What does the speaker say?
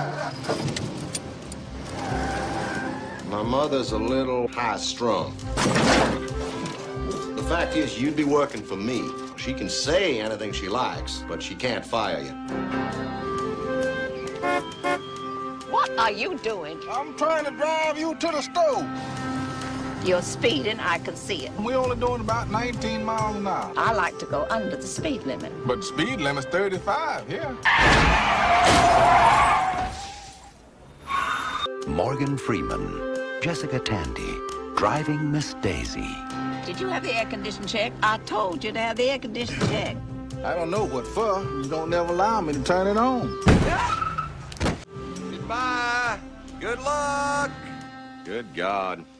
My mother's a little high-strung. The fact is, you'd be working for me. She can say anything she likes, but she can't fire you. What are you doing? I'm trying to drive you to the store. You're speeding, I can see it. We only doing about 19 miles an hour. I like to go under the speed limit. But the speed limit's 35 here. Morgan Freeman, Jessica Tandy, driving Miss Daisy. Did you have the air condition checked? I told you to have the air condition checked. I don't know what for. You don't never allow me to turn it on. Goodbye. Good luck. Good God.